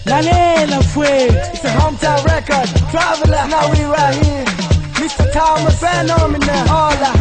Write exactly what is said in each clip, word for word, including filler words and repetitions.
Nalela Fred. It's a hometown record. Traveler, now we right here. Mister Thomas, phenomenal. Hola.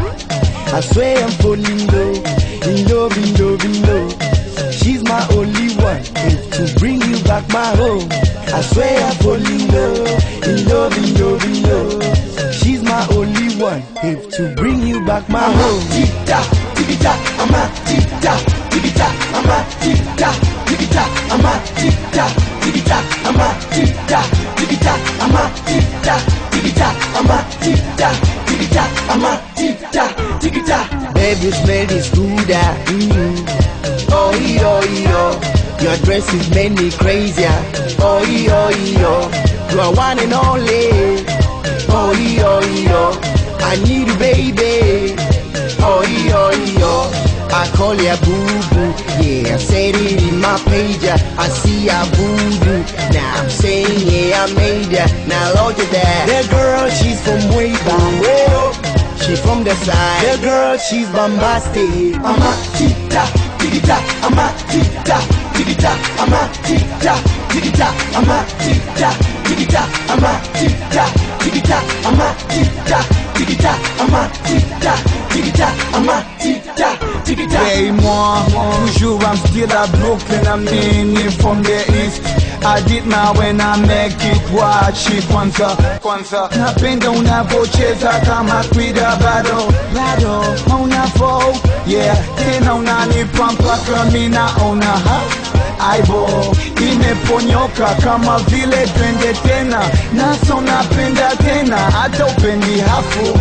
I swear I'm falling low, in love, in love, in love. She's my only one, if to bring you back my home. I swear I'm falling low, in love, in love, in love. She's my only one, if to bring you back my home. Tita, tita, I'm a tita, tita, I'm a tita, tita, I'm a tita, tita, I'm a tita, tita, I'm a tita, tita, I'm a tita, tita, I'm a tita, tita. Baby, smell this good, ah. Mm. Oh, yo, yo. Your dress is made me crazier. Oh, yo, yo. You are one and only. Oh, yo, yo. I need you, baby. Oh, yo, yo. I call ya boo-boo. Yeah, I said it in my page. I see ya voodoo. Now I'm saying, yeah, I made ya. Now look at that. That girl, she's from way back. Way up. She from the side. The girl, she's bombastic. I'm a tita, tita, I'm a tita, tita, I'm a tita, tita, I'm a tita, tita, I'm a tita, tita, I'm a tita, tita, I'm a tita, tita, I'm a tita, tita. Hey moi, toujours I'm still a Brooklyn, I'm meaning from the east. I did my when I make it, watch it kwanza, kwanza. Napenda unavocheza kama kwida bado, bado. Unavo, yeah, tena unanipa mpaka mina ona ha. Aibo, imeponyoka kama vile twende tena. Naso napenda tena, hata upendi hafu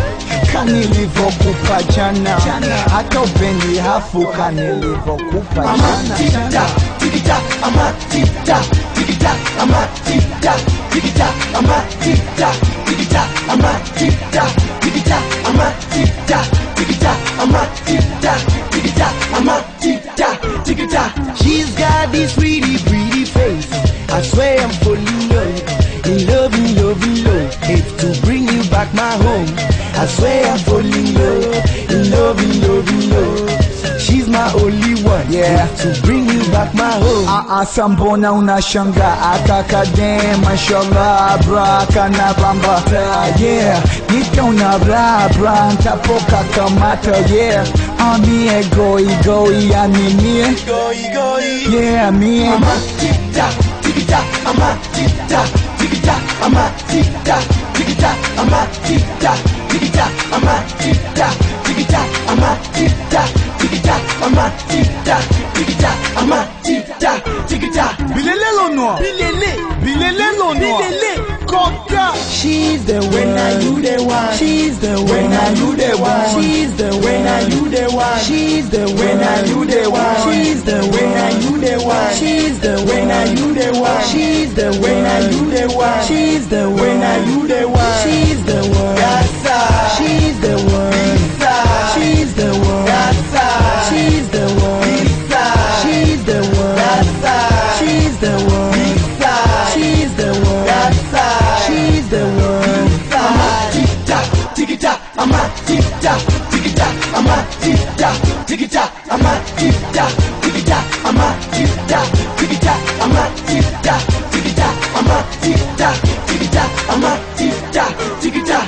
kanilivokupa jana. Hata upendi hafu kanilivokupa jana. I'm a tita, tita, I'm a tita, tita, I'm a tita, tita, I'm a tita, tita, I'm a tita, tita, I'm a tita, tita, I'm a tita, tita, I'm a tita, tita. She's got this pretty, pretty face. I swear I'm falling low, in love, in love, in love. If to bring you back my home. I swear I'm falling low, in love, in love, in love. She's my only one, yeah, to bring you back my home. Ah, asa mbona unashanga akakadem, mashallah, bra, kana bamba. Yeah, nika una bra, bra, ntapoka kamata, yeah. Ah, mie goi, goi, yani mie Goi, goi. Yeah, mie I'm a tita, tita, I'm a tita, tita, I'm a tita, tita, I'm a tita, tita, I'm a tita, tita, I'm a tita, tita, I'm a tita, tita, I'm a tita, tita. Bilele lono, Bilele, bilele lono, bilele. Koka. She's the one, When are you the one? she's the one, When are you the one? she's the one, When are you the one? she's the one, When are you the one? she's the one, When are you the one? she's the one, When are you the one? she's the one, When are you the one? she's the one, When are you the one? she's the one, Gasa, she's the one, Isa, she's the one, Gasa, she's the one, Isa, she's the one, Gasa, she's the one, Isa, she's the one, Gasa, she's the one. I'm a tita, tita, I'm a tita, tita, I'm a tita, tita, I'm a tita, tita, I'm a tita, tita, I'm a tita, tita, I'm a tita, tita, I'm a tita, tita.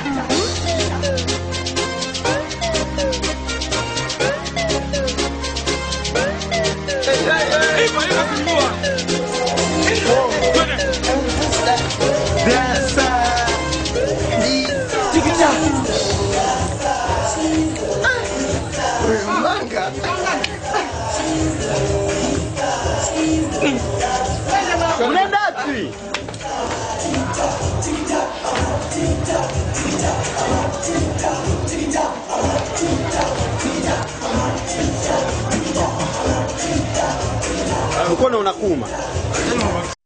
Mkono unakuma.